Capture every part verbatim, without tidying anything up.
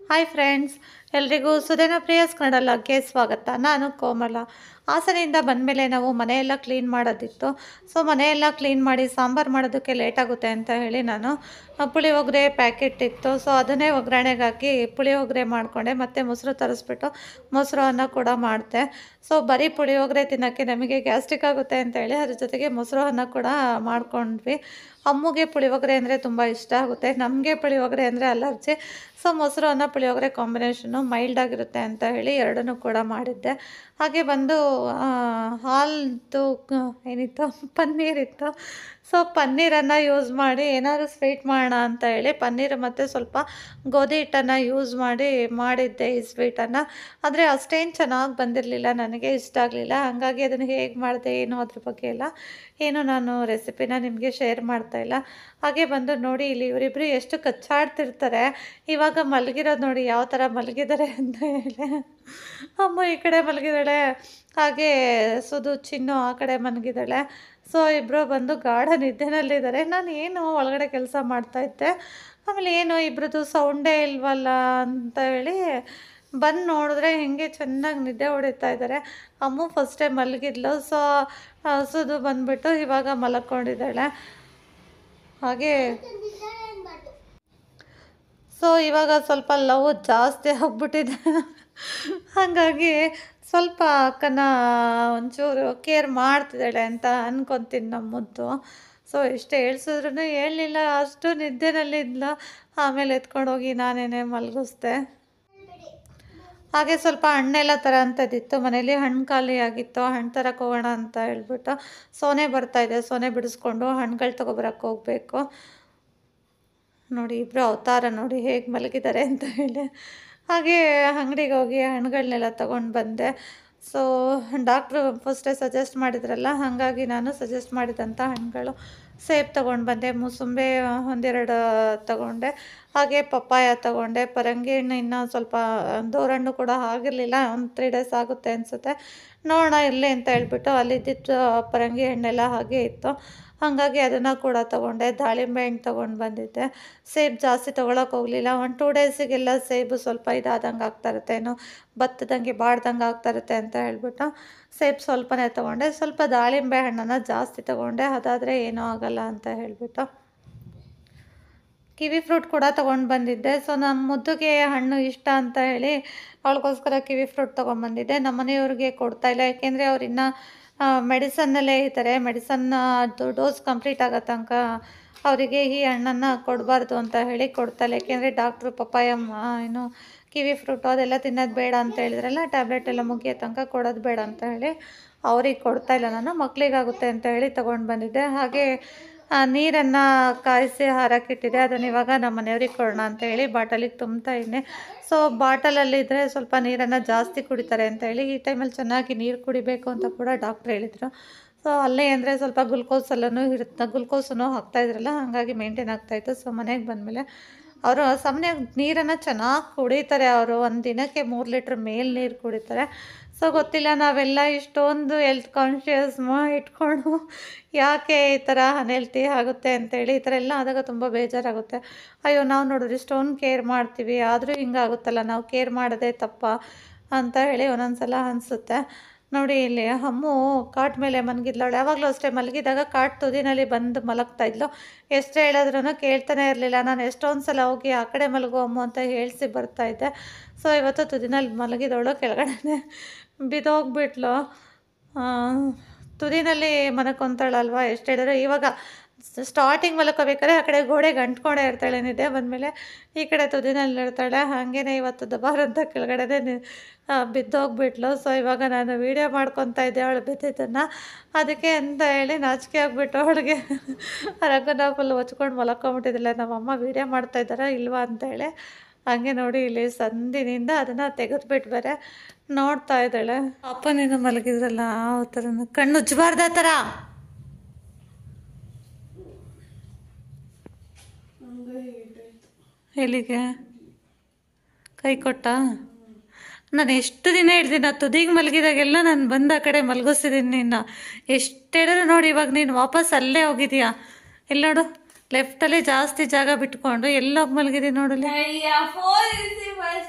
Hi friends, ಎಲ್ರಿಗೂ ಸುಧೇನ ಪ್ರಿಯಸ್ ಕನ್ನಡಕ್ಕೆ ಸ್ವಾಗತ. ನಾನು ಕೋಮಲ. ಹಾಸನಿಂದ ಬಂದಮೇಲೆ ನಾವು ಮನೆಯೆಲ್ಲ ಕ್ಲೀನ್ ಮಾಡೋದಿತ್ತು. ಸೊ ಮನೆಯೆಲ್ಲ ಕ್ಲೀನ್ ಮಾಡಿ ಸಾಂಬಾರು ಮಾಡೋದಕ್ಕೆ ಲೇಟಾಗುತ್ತೆ ಅಂತ ಹೇಳಿ ನಾನು ಪುಳಿಯೋಗರೆ ಪ್ಯಾಕೆಟ್ ಇತ್ತು. ಸೊ ಅದನ್ನೇ ಒಗ್ಗರಣೆಗೆ ಹಾಕಿ ಪುಳಿಯೋಗರೆ ಮಾಡಿಕೊಂಡೆ. ಮತ್ತು ಮೊಸರು ತರಿಸ್ಬಿಟ್ಟು ಮೊಸರು ಅನ್ನ ಕೂಡ ಮಾಡಿದೆ. ಸೊ ಬರೀ ಪುಳಿಯೋಗರೆ ತಿನ್ನೋಕ್ಕೆ ನಮಗೆ ಗ್ಯಾಸ್ಟ್ರಿಕ್ ಆಗುತ್ತೆ ಅಂತ ಹೇಳಿ ಅದ್ರ ಜೊತೆಗೆ ಮೊಸರು ಅನ್ನ ಕೂಡ ಮಾಡ್ಕೊಂಡ್ವಿ. ಅಮ್ಮಗೆ ಪುಳಿಯೋಗರೆ ಅಂದರೆ ತುಂಬ ಇಷ್ಟ ಆಗುತ್ತೆ, ನಮಗೆ ಪುಳಿಯೋಗರೆ ಅಂದರೆ ಅಲರ್ಜಿ. ಸೊ ಮೊಸರು ಅನ್ನ ಪುಳಿಯೋಗರೆ ಕಾಂಬಿನೇಷನ್ನು ಮೈಲ್ಡ್ ಆಗಿರುತ್ತೆ ಅಂತ ಹೇಳಿ ಎರಡನ್ನೂ ಕೂಡ ಮಾಡಿದ್ದೆ. ಹಾಗೆ ಬಂದು ಹಾಲ್ದು ಏನಿತ್ತು ಪನ್ನೀರ್ ಇತ್ತು. ಸೊ ಪನ್ನೀರನ್ನು ಯೂಸ್ ಮಾಡಿ ಏನಾದರೂ ಸ್ವೀಟ್ ಮಾಡೋಣ ಅಂತ ಹೇಳಿ ಪನ್ನೀರು ಮತ್ತು ಸ್ವಲ್ಪ ಗೋಧಿ ಹಿಟ್ಟನ್ನು ಯೂಸ್ ಮಾಡಿ ಮಾಡಿದ್ದೆ ಈ ಸ್ವೀಟನ್ನು. ಆದರೆ ಅಷ್ಟೇನು ಚೆನ್ನಾಗಿ ಬಂದಿರಲಿಲ್ಲ, ನನಗೆ ಇಷ್ಟ ಆಗಲಿಲ್ಲ. ಹಾಗಾಗಿ ಅದನ್ನು ಹೇಗೆ ಮಾಡಿದೆ ಏನು ಅದ್ರ ಬಗ್ಗೆ ಎಲ್ಲ ಏನು ನಾನು ರೆಸಿಪಿನ ನಿಮಗೆ ಶೇರ್ ಮಾಡ್ತಾಯಿಲ್ಲ. ಹಾಗೆ ಬಂದು ನೋಡಿ, ಇಲ್ಲಿ ಇವರಿಬ್ಬರು ಎಷ್ಟು ಕಚ್ಚಾಡ್ತಿರ್ತಾರೆ. ಇವಾಗ ಮಲಗಿರೋದು ನೋಡಿ ಯಾವ ಥರ ಮಲಗಿದ್ದಾರೆ ಅಂತ ಹೇಳಿ. ಅಮ್ಮ ಈ ಕಡೆ ಮಲಗಿದ್ದಾಳೆ, ಹಾಗೆ ಸುದು ಚಿನ್ನು ಆ ಕಡೆ ಮಲಗಿದ್ದಾಳೆ. ಸೊ ಇಬ್ಬರು ಬಂದು ಗಾಢ ನಿದ್ದೆನಲ್ಲಿದ್ದಾರೆ. ನಾನು ಏನು ಒಳಗಡೆ ಕೆಲಸ ಮಾಡ್ತಾಯಿದ್ದೆ. ಆಮೇಲೆ ಏನು ಇಬ್ಬರದು ಸೌಂಡೇ ಇಲ್ವಲ್ಲ ಅಂತ ಹೇಳಿ ಬಂದು ನೋಡಿದ್ರೆ ಹಿಂಗೆ ಚೆನ್ನಾಗಿ ನಿದ್ದೆ ಹೊಡಿತಾ ಇದ್ದಾರೆ. ಅಮ್ಮ ಫಸ್ಟೇ ಮಲಗಿದ್ಲು. ಸೊ ಸುದು ಬಂದುಬಿಟ್ಟು ಇವಾಗ ಮಲಕೊಂಡಿದ್ದಾಳೆ. ಹಾಗೆ ಸೊ ಇವಾಗ ಸ್ವಲ್ಪ ಲವ್ ಜಾಸ್ತಿ ಆಗ್ಬಿಟ್ಟಿದೆ. ಹಾಗಾಗಿ ಸ್ವಲ್ಪ ಅಕ್ಕನ ಒಂಚೂರು ಕೇರ್ ಮಾಡ್ತಿದ್ದಾಳೆ ಅಂತ ಅನ್ಕೊತೀನಿ ನಮ್ಮ ಮುದ್ದು. ಸೊ ಎಷ್ಟು ಹೇಳ್ಸಿದ್ರು ಹೇಳಲಿಲ್ಲ, ಅಷ್ಟು ನಿದ್ದೆನಲ್ಲಿದ್ಲು. ಆಮೇಲೆ ಎತ್ಕೊಂಡು ಹೋಗಿ ನಾನೇನೆ ಮಲಗಿಸ್ದೆ. ಹಾಗೆ ಸ್ವಲ್ಪ ಹಣ್ಣೆಲ್ಲ ಥರ ಅಂಥದ್ದಿತ್ತು ಮನೇಲಿ. ಹಣ್ಣು ಖಾಲಿ ಆಗಿತ್ತು, ಹಣ್ಣು ತರಕ್ಕೆ ಹೋಗೋಣ ಅಂತ ಹೇಳ್ಬಿಟ್ಟು ಸೋನೆ ಬರ್ತಾಯಿದೆ. ಸೋನೆ ಬಿಡಿಸ್ಕೊಂಡು ಹಣ್ಣುಗಳು ತೊಗೊಬರಕ್ಕೆ ಹೋಗಬೇಕು. ನೋಡಿ ಇಬ್ಬರು ಅವತಾರ ನೋಡಿ ಹೇಗೆ ಮಲಗಿದ್ದಾರೆ ಅಂತ ಹೇಳಿ. ಹಾಗೆ ಅಂಗಡಿಗೆ ಹೋಗಿ ಹಣ್ಣುಗಳನ್ನೆಲ್ಲ ತೊಗೊಂಡು ಬಂದೆ. ಸೊ ಡಾಕ್ಟ್ರು ಫಸ್ಟೇ ಸಜೆಸ್ಟ್ ಮಾಡಿದ್ರಲ್ಲ, ಹಾಗಾಗಿ ನಾನು ಸಜೆಸ್ಟ್ ಮಾಡಿದಂಥ ಹಣ್ಣುಗಳು ಸೇಬು ತೊಗೊಂಡು ಬಂದೆ, ಮೂಸಂಬೆ ಒಂದೆರಡು ತೊಗೊಂಡೆ, ಹಾಗೆ ಪಪ್ಪಾಯ ತೊಗೊಂಡೆ. ಪರಂಗಿ ಹಣ್ಣು ಇನ್ನೂ ಸ್ವಲ್ಪ ದೋರಣ್ಣು ಕೂಡ ಆಗಿರಲಿಲ್ಲ, ಒಂದು ತ್ರೀ ಡೇಸ್ ಆಗುತ್ತೆ ಅನಿಸುತ್ತೆ, ನೋಡೋಣ ಇರಲಿ ಅಂತ ಹೇಳ್ಬಿಟ್ಟು ಅಲ್ಲಿದ್ದಿತ್ತು ಪರಂಗಿ ಹಣ್ಣೆಲ್ಲ ಹಾಗೆ ಇತ್ತು. ಹಾಗಾಗಿ ಅದನ್ನು ಕೂಡ ತೊಗೊಂಡೆ. ದಾಳಿಂಬೆ ಹಣ್ಣು ತೊಗೊಂಡು ಬಂದಿದ್ದೆ. ಸೇಬು ಜಾಸ್ತಿ ತೊಗೊಳಕ್ಕೆ ಹೋಗಲಿಲ್ಲ. ಒಂದು ಟೂ ಡೇಸಿಗೆಲ್ಲ ಸೇಬು ಸ್ವಲ್ಪ ಇದಾದಂಗೆ ಆಗ್ತಾಯಿರುತ್ತೆ, ಏನು ಬತ್ತದಂಗೆ ಬಾಡ್ದಂಗೆ ಆಗ್ತಾಯಿರುತ್ತೆ ಅಂತ ಹೇಳ್ಬಿಟ್ಟು ಸೇಬು ಸ್ವಲ್ಪನೇ ತೊಗೊಂಡೆ. ಸ್ವಲ್ಪ ದಾಳಿಂಬೆ ಹಣ್ಣನ್ನು ಜಾಸ್ತಿ ತೊಗೊಂಡೆ, ಅದಾದರೆ ಏನೂ ಆಗೋಲ್ಲ ಅಂತ ಹೇಳಿಬಿಟ್ಟು. ಕಿವಿ ಫ್ರೂಟ್ ಕೂಡ ತೊಗೊಂಡು ಬಂದಿದ್ದೆ. ಸೊ ನಮ್ಮ ಮುದ್ದುಗೆ ಹಣ್ಣು ಇಷ್ಟ ಅಂತ ಹೇಳಿ ಅವಳಿಗೋಸ್ಕರ ಕಿವಿ ಫ್ರೂಟ್ ತೊಗೊಂಡ್ಬಂದಿದ್ದೆ. ನಮ್ಮ ಮನೆಯವ್ರಿಗೆ ಕೊಡ್ತಾಯಿಲ್ಲ, ಯಾಕೆಂದರೆ ಅವ್ರು ಇನ್ನೂ ಮೆಡಿಸನ್ನಲ್ಲೇ ಇದ್ದಾರೆ. ಮೆಡಿಸನ್ ಅದು ಡೋಸ್ ಕಂಪ್ಲೀಟ್ ಆಗೋ ತನಕ ಅವರಿಗೆ ಈ ಹಣ್ಣನ್ನು ಕೊಡಬಾರ್ದು ಅಂತ ಹೇಳಿ ಕೊಡ್ತಾಯಿಲ್ಲ. ಯಾಕೆಂದರೆ ಡಾಕ್ಟ್ರು ಪಪ್ಪಾಯ ಏನು ಕಿವಿ ಫ್ರೂಟು ಅದೆಲ್ಲ ತಿನ್ನೋದು ಬೇಡ ಅಂತ ಹೇಳಿದ್ರಲ್ಲ, ಟ್ಯಾಬ್ಲೆಟ್ ಎಲ್ಲ ಮುಗಿಯೋ ತನಕ ಕೊಡೋದು ಬೇಡ ಅಂತ ಹೇಳಿ ಅವ್ರಿಗೆ ಕೊಡ್ತಾಯಿಲ್ಲ. ನಾನು ಮಕ್ಕಳಿಗಾಗುತ್ತೆ ಅಂತ ಹೇಳಿ ತೊಗೊಂಡು ಬಂದಿದ್ದೆ. ಹಾಗೆ ನೀರನ್ನು ಕಾಯಿಸಿ ಹಾರಕ್ಕಿಟ್ಟಿದೆ, ಅದನ್ನು ಇವಾಗ ನಮ್ಮ ಮನೆಯವ್ರಿಗೆ ಕೊಡೋಣ ಅಂತ ಹೇಳಿ ಬಾಟಲಿಗೆ ತುಂಬ್ತಾ ಇದ್ದೀನಿ. ಸೊ ಬಾಟಲಲ್ಲಿದ್ದರೆ ಸ್ವಲ್ಪ ನೀರನ್ನು ಜಾಸ್ತಿ ಕುಡಿತಾರೆ ಅಂತ ಹೇಳಿ ಈ ಟೈಮಲ್ಲಿ ಚೆನ್ನಾಗಿ ನೀರು ಕುಡಿಬೇಕು ಅಂತ ಕೂಡ ಡಾಕ್ಟ್ರ್ ಹೇಳಿದರು. ಸೊ ಅಲ್ಲೇ ಅಂದರೆ ಸ್ವಲ್ಪ ಗ್ಲುಕೋಸಲ್ಲೂ ಇರುತ್ತೆ, ಗ್ಲುಕೋಸನ್ನು ಹಾಕ್ತಾಯಿದ್ರಲ್ಲ, ಹಾಗಾಗಿ ಮೇಂಟೈನ್ ಆಗ್ತಾಯಿತ್ತು. ಸೊ ಮನೆಗೆ ಬಂದಮೇಲೆ ಅವರು ಸಾಮಾನ್ಯ ನೀರನ್ನು ಚೆನ್ನಾಗಿ ಕುಡಿತಾರೆ. ಅವರು ಒಂದು ದಿನಕ್ಕೆ ಮೂರು ಲೀಟ್ರ್ ಮೇಲೆ ನೀರು ಕುಡಿತಾರೆ. ಸೊ ಗೊತ್ತಿಲ್ಲ, ನಾವೆಲ್ಲ ಇಷ್ಟೊಂದು ಹೆಲ್ತ್ ಕಾನ್ಷಿಯಸ್ ಇಟ್ಕೊಂಡು ಯಾಕೆ ಈ ಥರ ಅನ್ಹೆಲ್ತಿ ಆಗುತ್ತೆ ಅಂತೇಳಿ ಈ ಥರ ಎಲ್ಲ ಆದಾಗ ತುಂಬ ಬೇಜಾರಾಗುತ್ತೆ. ಅಯ್ಯೋ ನಾವು ನೋಡಿದ್ರೆ ಇಷ್ಟೊಂದು ಕೇರ್ ಮಾಡ್ತೀವಿ, ಆದರೂ ಹಿಂಗಾಗುತ್ತಲ್ಲ, ನಾವು ಕೇರ್ ಮಾಡೋದೇ ತಪ್ಪ ಅಂತ ಹೇಳಿ ಒಂದೊಂದು ಸಲ ಅನಿಸುತ್ತೆ. ನೋಡಿ ಇಲ್ಲಿ ಅಮ್ಮು ಕಾಟ್ ಮೇಲೆ ಮಲಗಿದ್ಲವಳು. ಯಾವಾಗಲೂ ಅಷ್ಟೇ ಮಲಗಿದಾಗ ಕಾಟ್ ತುದಿನಲ್ಲಿ ಬಂದು ಮಲಗ್ತಾಯಿದ್ಲು. ಎಷ್ಟು ಹೇಳಿದ್ರೂ ಕೇಳ್ತಾನೆ ಇರಲಿಲ್ಲ. ನಾನು ಎಷ್ಟೊಂದು ಸಲ ಹೋಗಿ ಆ ಕಡೆ ಮಲಗು ಅಮ್ಮು ಅಂತ ಹೇಳಿಸಿ ಬರ್ತಾಯಿದ್ದೆ. ಸೊ ಇವತ್ತು ತುದಿನಲ್ಲಿ ಮಲಗಿದವಳು ಕೆಳಗಡೆ ಬಿದ್ದೋಗ್ಬಿಟ್ಲು. ತುದಿನಲ್ಲಿ ಮಲ್ಕೊತಾಳಲ್ವ, ಎಷ್ಟು ಹೇಳಿದ್ರು. ಇವಾಗ ಸ್ಟಾರ್ಟಿಂಗ್ ಮಲ್ಕೋಬೇಕಾದ್ರೆ ಆ ಕಡೆ ಗೋಡೆಗೆ ಅಂಟ್ಕೊಂಡೇ ಇರ್ತಾಳೆ, ನಿದ್ದೆ ಬಂದಮೇಲೆ ಈ ಕಡೆ ತುದಿನಲ್ಲಿ ಇರ್ತಾಳೆ. ಹಾಗೇ ಇವತ್ತು ದಬಾರಂತ ಕೆಳಗಡೆ ಬಿದ್ದೋಗ್ಬಿಟ್ಲು. ಸೊ ಇವಾಗ ನಾನು ವೀಡಿಯೋ ಮಾಡ್ಕೊತಾ ಇದ್ದೆ ಅವಳು ಬಿದ್ದಿದ್ದನ್ನು, ಅದಕ್ಕೆ ಅಂತ ಹೇಳಿ ನಾಚಿಕೆ ಆಗಿಬಿಟ್ಟು ಅವಳಿಗೆ ರಗನ ಫುಲ್ ಹೊಚ್ಕೊಂಡು ಮಲ್ಕೊಂಬಿಟ್ಟಿದ್ದಿಲ್ಲ. ನಮ್ಮಮ್ಮ ವೀಡಿಯೋ ಮಾಡ್ತಾಯಿದ್ದಾರಾ ಇಲ್ವಾ ಅಂತೇಳಿ. ಹಾಗೆ ನೋಡಿ ಇಲ್ಲಿ ಸಂದಿನಿಂದ ಅದನ್ನು ತೆಗೆದುಬಿಟ್ಟು ಬೇರೆ ನೋಡ್ತಾ ಇದ್ದಾಳೆ. ಅಪ್ಪನೇನು ಮಲಗಿದ್ರಲ್ಲ ಆ ಥರ ಕಣ್ಣು ಉಜ್ಜಬಾರ್ದು ಆ ಥರ. ಎಲ್ಲಿಗೆ ಕೈ ಕೊಟ್ಟ? ನಾನು ಎಷ್ಟು ದಿನ ಹೇಳ್ತೀನಿ, ನಾ ತುದಿಗೆ ಮಲಗಿದಾಗೆಲ್ಲ ನಾನು ಬಂದು ಆ ಕಡೆ ಮಲಗಿಸಿದ್ದೀನಿ ನಿನ್ನ. ಎಷ್ಟು ಹೇಳಿದ್ರು ನೋಡಿ, ಇವಾಗ ನೀನು ವಾಪಸ್ ಅಲ್ಲೇ ಹೋಗಿದೀಯಾ. ಇಲ್ಲಿ ನೋಡು, ಲೆಫ್ಟಲ್ಲಿ ಜಾಸ್ತಿ ಜಾಗ ಬಿಟ್ಕೊಂಡು ಎಲ್ಲೋಗಿ ಮಲಗಿದೀನಿ ನೋಡಲಿ.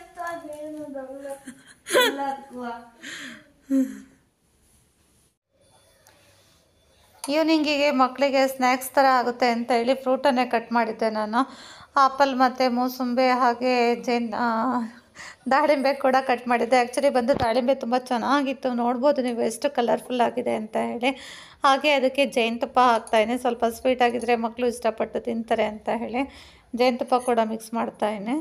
ಈವ್ನಿಂಗಿಗೆ ಮಕ್ಕಳಿಗೆ ಸ್ನ್ಯಾಕ್ಸ್ ಥರ ಆಗುತ್ತೆ ಅಂತ ಹೇಳಿ ಫ್ರೂಟನ್ನೇ ಕಟ್ ಮಾಡಿದ್ದೆ ನಾನು. ಆಪಲ್ ಮತ್ತು ಮೂಸಂಬಿ ಹಾಗೆ ಜೇನ್ ದಾಳಿಂಬೆ ಕೂಡ ಕಟ್ ಮಾಡಿದ್ದೆ. ಆ್ಯಕ್ಚುಲಿ ಬಂದು ದಾಳಿಂಬೆ ತುಂಬ ಚೆನ್ನಾಗಿತ್ತು, ನೋಡ್ಬೋದು ನೀವು ಎಷ್ಟು ಕಲರ್ಫುಲ್ ಆಗಿದೆ ಅಂತ ಹೇಳಿ. ಹಾಗೆ ಅದಕ್ಕೆ ಜೇನುತುಪ್ಪ ಹಾಕ್ತಾಯಿನಿ, ಸ್ವಲ್ಪ ಸ್ವೀಟ್ ಆಗಿದ್ದರೆ ಮಕ್ಕಳು ಇಷ್ಟಪಟ್ಟು ತಿಂತಾರೆ ಅಂತ ಹೇಳಿ ಜೇನುತುಪ್ಪ ಕೂಡ ಮಿಕ್ಸ್ ಮಾಡ್ತಾಯಿನಿ.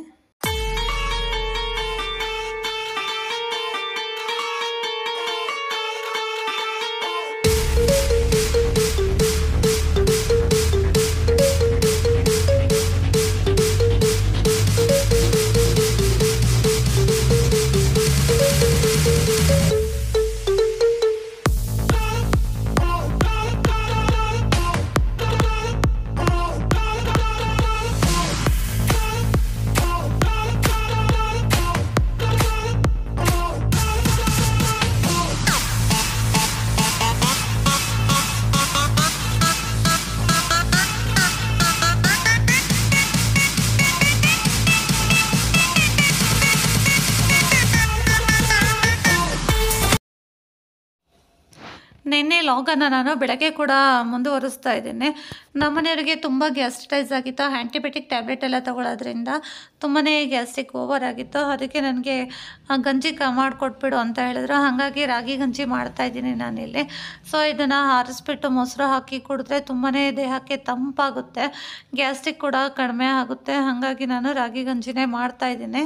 ನಿನ್ನೆ ಲಾಗನ್ನು ನಾನು ಬೆಳಗ್ಗೆ ಕೂಡ ಮುಂದುವರಿಸ್ತಾ ಇದ್ದೇನೆ. ನಮ್ಮನೆಯವರಿಗೆ ತುಂಬ ಗ್ಯಾಸ್ಟ್ರೈಸ್ ಆಗಿತ್ತು, ಆ್ಯಂಟಿಬಯೋಟಿಕ್ ಟ್ಯಾಬ್ಲೆಟ್ ಎಲ್ಲ ತೊಗೊಳೋದ್ರಿಂದ ತುಂಬಾ ಗ್ಯಾಸ್ಟ್ರಿಕ್ ಓವರ್ ಆಗಿತ್ತು. ಅದಕ್ಕೆ ನನಗೆ ಗಂಜಿ ಕ ಮಾಡಿಕೊಟ್ಬಿಡು ಅಂತ ಹೇಳಿದ್ರು. ಹಾಗಾಗಿ ರಾಗಿ ಗಂಜಿ ಮಾಡ್ತಾಯಿದ್ದೀನಿ ನಾನಿಲ್ಲಿ. ಸೊ ಇದನ್ನು ಆರಿಸ್ಬಿಟ್ಟು ಮೊಸರು ಹಾಕಿ ಕುಡಿದ್ರೆ ತುಂಬಾ ದೇಹಕ್ಕೆ ತಂಪಾಗುತ್ತೆ, ಗ್ಯಾಸ್ಟ್ರಿಕ್ ಕೂಡ ಕಡಿಮೆ ಆಗುತ್ತೆ. ಹಾಗಾಗಿ ನಾನು ರಾಗಿ ಗಂಜಿನೇ ಮಾಡ್ತಾಯಿದ್ದೀನಿ.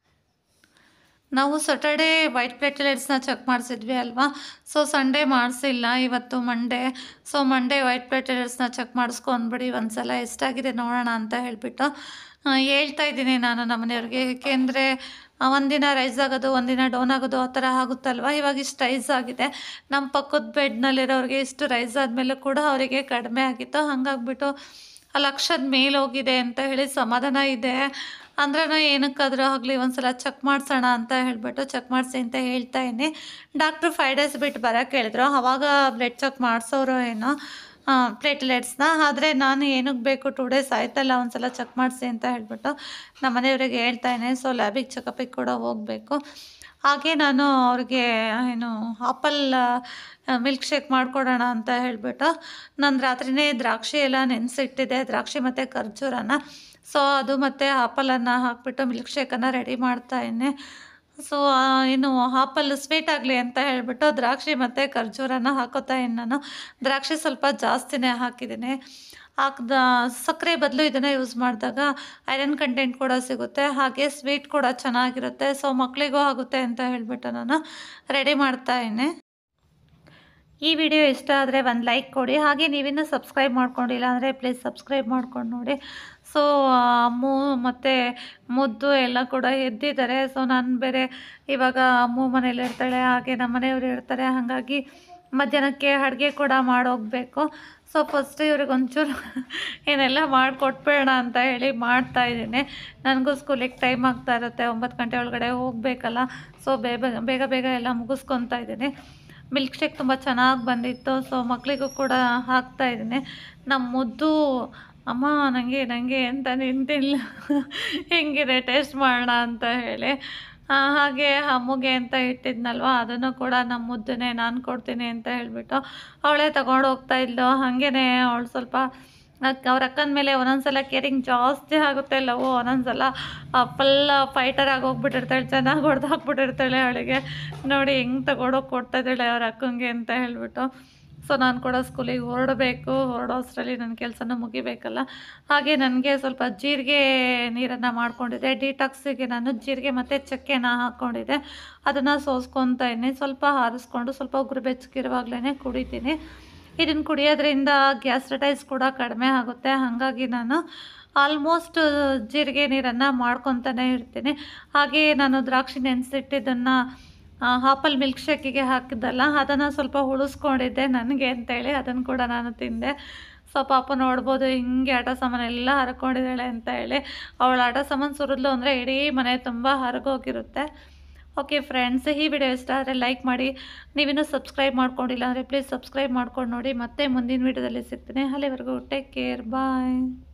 ನಾವು ಸ್ಯಾಟರ್ಡೇ ವೈಟ್ ಪ್ಲೇಟ್ಲೆಟ್ಸ್ನ ಚೆಕ್ ಮಾಡಿಸಿದ್ವಿ ಅಲ್ವಾ, ಸೊ ಸಂಡೇ ಮಾಡಿಸಿಲ್ಲ, ಇವತ್ತು ಮಂಡೇ. ಸೊ ಮಂಡೇ ವೈಟ್ ಪ್ಲೇಟ್ಲೆಟ್ಸ್ನ ಚೆಕ್ ಮಾಡಿಸ್ಕೊಂಡ್ಬಿಡಿ ಒಂದು ಸಲ ಎಷ್ಟಾಗಿದೆ ನೋಡೋಣ ಅಂತ ಹೇಳಿಬಿಟ್ಟು ಹೇಳ್ತಾ ಇದ್ದೀನಿ ನಾನು ನಮ್ಮನೆಯವ್ರಿಗೆ. ಏಕೆಂದರೆ ಒಂದಿನ ರೈಸ್ ಆಗೋದು ಒಂದಿನ ಡೌನ್ ಆಗೋದು ಆ ಥರ ಆಗುತ್ತಲ್ವ. ಇವಾಗ ಇಷ್ಟು ರೈಸ್ ಆಗಿದೆ, ನಮ್ಮ ಪಕ್ಕದ ಬೆಡ್ನಲ್ಲಿರೋರಿಗೆ ಇಷ್ಟು ರೈಸ್ ಆದಮೇಲೂ ಕೂಡ ಅವರಿಗೆ ಕಡಿಮೆ ಆಗಿತ್ತು. ಹಾಗಾಗ್ಬಿಟ್ಟು ಆ ಲಕ್ಷದ ಮೇಲೆ ಹೋಗಿದೆ ಅಂತ ಹೇಳಿ ಸಮಾಧಾನ ಇದೆ. ಅಂದ್ರೆ ಏನಕ್ಕಾದರೂ ಆಗಲಿ ಒಂದು ಸಲ ಚೆಕ್ ಮಾಡಿಸೋಣ ಅಂತ ಹೇಳಿಬಿಟ್ಟು ಚೆಕ್ ಮಾಡಿಸಿ ಅಂತ ಹೇಳ್ತಾ ಇದ್ದೀನಿ. ಡಾಕ್ಟ್ರು ಫೈವ್ ಡೇಸ್ ಬಿಟ್ಟು ಬರೋಕ್ಕೆ ಹೇಳಿದ್ರು, ಆವಾಗ ಬ್ಲಡ್ ಚೆಕ್ ಮಾಡಿಸೋರು ಏನೋ ಪ್ಲೇಟ್ಲೆಟ್ಸ್ನ. ಆದರೆ ನಾನು ಏನಕ್ಕೆ ಬೇಕು, ಟೂ ಡೇಸ್ ಆಯ್ತಲ್ಲ ಒಂದು ಸಲ ಚೆಕ್ ಮಾಡಿಸಿ ಅಂತ ಹೇಳಿಬಿಟ್ಟು ನಮ್ಮ ಮನೆಯವರಿಗೆ ಹೇಳ್ತಾ ಇದ್ದೀನಿ. ಸೊ ಲ್ಯಾಬಿಗೆ ಚೆಕಪಿಗೆ ಕೂಡ ಹೋಗಬೇಕು. ಹಾಗೆ ನಾನು ಅವ್ರಿಗೆ ಏನು ಆಪಲ್ ಮಿಲ್ಕ್ ಶೇಕ್ ಮಾಡಿಕೊಡೋಣ ಅಂತ ಹೇಳಿಬಿಟ್ಟು ನಾನು ರಾತ್ರಿಯೇ ದ್ರಾಕ್ಷಿ ಎಲ್ಲ ನೆನೆಸಿಟ್ಟಿದ್ದೆ, ದ್ರಾಕ್ಷಿ ಮತ್ತು ಖರ್ಜೂರನ. ಸೊ ಅದು ಮತ್ತು ಆಪಲನ್ನು ಹಾಕಿಬಿಟ್ಟು ಮಿಲ್ಕ್ ಶೇಕನ್ನು ರೆಡಿ ಮಾಡ್ತಾಯಿದ್ದೆ. ಸೊ ಇನ್ನು ಆಪಲ್ ಸ್ವೀಟ್ ಆಗಲಿ ಅಂತ ಹೇಳಿಬಿಟ್ಟು ದ್ರಾಕ್ಷಿ ಮತ್ತು ಖರ್ಜೂರನ ಹಾಕೋತಾಯಿದ್ದೀನಿ ನಾನು. ದ್ರಾಕ್ಷಿ ಸ್ವಲ್ಪ ಜಾಸ್ತಿನೇ ಹಾಕಿದ್ದೀನಿ. ಹಾಕ್ದ ಸಕ್ಕರೆ ಬದಲು ಇದನ್ನು ಯೂಸ್ ಮಾಡಿದಾಗ ಐರನ್ ಕಂಟೆಂಟ್ ಕೂಡ ಸಿಗುತ್ತೆ, ಹಾಗೆ ಸ್ವೀಟ್ ಕೂಡ ಚೆನ್ನಾಗಿರುತ್ತೆ. ಸೊ ಮಕ್ಕಳಿಗೂ ಆಗುತ್ತೆ ಅಂತ ಹೇಳಿಬಿಟ್ಟು ನಾನು ರೆಡಿ ಮಾಡ್ತಾಯಿದ್ದೀನಿ. ಈ ವಿಡಿಯೋ ಇಷ್ಟ ಆದರೆ ಒಂದು ಲೈಕ್ ಕೊಡಿ. ಹಾಗೆ ನೀವಿನ್ನೂ ಸಬ್ಸ್ಕ್ರೈಬ್ ಮಾಡ್ಕೊಂಡಿಲ್ಲ ಅಂದರೆ ಪ್ಲೀಸ್ ಸಬ್ಸ್ಕ್ರೈಬ್ ಮಾಡ್ಕೊಂಡು ನೋಡಿ. ಸೊ ಅಮ್ಮು ಮತ್ತು ಮುದ್ದು ಎಲ್ಲ ಕೂಡ ಎದ್ದಿದ್ದಾರೆ. ಸೊ ನಾನು ಬೇರೆ ಇವಾಗ ಅಮ್ಮು ಮನೇಲಿ ಇರ್ತಾಳೆ, ಹಾಗೆ ನಮ್ಮ ಮನೆಯವರು ಇರ್ತಾರೆ. ಹಾಗಾಗಿ ಮಧ್ಯಾಹ್ನಕ್ಕೆ ಅಡುಗೆ ಕೂಡ ಮಾಡೋಗಬೇಕು. ಸೊ ಫಸ್ಟ್ ಇವ್ರಿಗೆ ಒಂಚೂರು ಏನೆಲ್ಲ ಮಾಡಿಕೊಟ್ಬೇಡ ಅಂತ ಹೇಳಿ ಮಾಡ್ತಾಯಿದ್ದೀನಿ. ನನಗೂ ಸ್ಕೂಲಿಗೆ ಟೈಮ್ ಆಗ್ತಾ ಇರುತ್ತೆ, ಒಂಬತ್ತು ಗಂಟೆ ಒಳಗಡೆ ಹೋಗಬೇಕಲ್ಲ. ಸೊ ಬೇಗ ಬೇಗ ಬೇಗ ಎಲ್ಲ ಮುಗಿಸ್ಕೊತಾ ಇದ್ದೀನಿ. ಮಿಲ್ಕ್ ಶೇಕ್ ತುಂಬ ಚೆನ್ನಾಗಿ ಬಂದಿತ್ತು. ಸೊ ಮಕ್ಕಳಿಗೂ ಕೂಡ ಹಾಕ್ತಾಯಿದ್ದೀನಿ. ನಮ್ಮ ಮುದ್ದು ಅಮ್ಮ ನನಗೆ ನನಗೆ ಅಂತ ನಿಂತಿಲ್ಲ, ಹೆಂಗಿದೆ ಟೇಸ್ಟ್ ಮಾಡೋಣ ಅಂತ ಹೇಳಿ. ಹಾಗೆ ಅಮ್ಮಗೆ ಅಂತ ಇಟ್ಟಿದ್ನಲ್ವ, ಅದನ್ನು ಕೂಡ ನಮ್ಮ ಮುದ್ದನೇ ನಾನು ಕೊಡ್ತೀನಿ ಅಂತ ಹೇಳಿಬಿಟ್ಟು ಅವಳೇ ತಗೊಂಡು ಹೋಗ್ತಾ ಇದ್ಲು. ಹಾಗೇ ಅವಳು ಸ್ವಲ್ಪ ಅವ್ರ ಅಕ್ಕನ ಮೇಲೆ ಒಂದೊಂದ್ಸಲ ಕೇರಿಂಗ್ ಜಾಸ್ತಿ ಆಗುತ್ತೆ, ಲವ್ ಒಂದೊಂದ್ಸಲ ಫುಲ್ ಫೈಟರ್ ಆಗಿ ಹೋಗ್ಬಿಟ್ಟಿರ್ತಾಳೆ, ಚೆನ್ನಾಗಿ ಹೊಡೆದು ಹಾಕ್ಬಿಟ್ಟಿರ್ತಾಳೆ. ಅವಳಿಗೆ ನೋಡಿ ಹೆಂಗೆ ತಗೊಂಡೋಗಿ ಕೊಡ್ತಾಯಿದ್ದಾಳೆ ಅವ್ರ ಅಕ್ಕಂಗೆ ಅಂತ ಹೇಳಿಬಿಟ್ಟು. ಸೊ ನಾನು ಕೂಡ ಸ್ಕೂಲಿಗೆ ಹೊರಡಬೇಕು, ಹೊರಡೋ ಅಷ್ಟರಲ್ಲಿ ನನ್ನ ಕೆಲಸನ ಮುಗಿಬೇಕಲ್ಲ. ಹಾಗೆ ನನಗೆ ಸ್ವಲ್ಪ ಜೀರಿಗೆ ನೀರನ್ನು ಮಾಡ್ಕೊಂಡಿದ್ದೆ. ಡಿಟಾಕ್ಸಿಗೆ ನಾನು ಜೀರಿಗೆ ಮತ್ತು ಚಕ್ಕೆನ ಹಾಕ್ಕೊಂಡಿದ್ದೆ, ಅದನ್ನು ಸೋಸ್ಕೊತಾ ಇದ್ದೀನಿ. ಸ್ವಲ್ಪ ಹಾರಿಸ್ಕೊಂಡು ಸ್ವಲ್ಪ ಉಗುರು ಬೆಚ್ಚಗಿರುವಾಗಲೇ ಕುಡಿತೀನಿ. ಇದನ್ನು ಕುಡಿಯೋದ್ರಿಂದ ಗ್ಯಾಸ್ಟ್ರೈಟಿಸ್ ಕೂಡ ಕಡಿಮೆ ಆಗುತ್ತೆ. ಹಾಗಾಗಿ ನಾನು ಆಲ್ಮೋಸ್ಟ್ ಜೀರಿಗೆ ನೀರನ್ನು ಮಾಡ್ಕೊತಾನೆ ಇರ್ತೀನಿ. ಹಾಗೆ ನಾನು ದ್ರಾಕ್ಷಿ ನೆನೆಸಿಟ್ಟಿದ್ದನ್ನು ಆಪಲ್ ಮಿಲ್ಕ್ ಶೇಕಿಗೆ ಹಾಕಿದ್ದಲ್ಲ, ಅದನ್ನು ಸ್ವಲ್ಪ ಉಳಿಸ್ಕೊಂಡಿದ್ದೆ ನನಗೆ ಅಂತೇಳಿ, ಅದನ್ನು ಕೂಡ ನಾನು ತಿಂದೆ. ಸೊ ಪಾಪ ನೋಡ್ಬೋದು ಹಿಂಗೆ ಆಟ ಸಾಮಾನೆಲ್ಲ ಹರ್ಕೊಂಡಿದ್ದಾಳೆ ಅಂತ ಹೇಳಿ. ಅವಳ ಆಟ ಸಾಮಾನು ಸುರಿದ್ಲು ಅಂದರೆ ಇಡೀ ಮನೆ ತುಂಬ ಹರಗೋಗಿರುತ್ತೆ. ಓಕೆ ಫ್ರೆಂಡ್ಸ್, ಈ ವಿಡಿಯೋ ಇಷ್ಟ ಆದರೆ ಲೈಕ್ ಮಾಡಿ. ನೀವಿನ್ನೂ ಸಬ್ಸ್ಕ್ರೈಬ್ ಮಾಡ್ಕೊಂಡಿಲ್ಲ ಅಂದರೆ ಪ್ಲೀಸ್ ಸಬ್ಸ್ಕ್ರೈಬ್ ಮಾಡ್ಕೊಂಡು ನೋಡಿ. ಮತ್ತೆ ಮುಂದಿನ ವಿಡಿಯೋದಲ್ಲಿ ಸಿಗ್ತೀನಿ. ಅಲ್ಲಿವರೆಗೂ ಟೇಕ್ ಕೇರ್, ಬಾಯ್.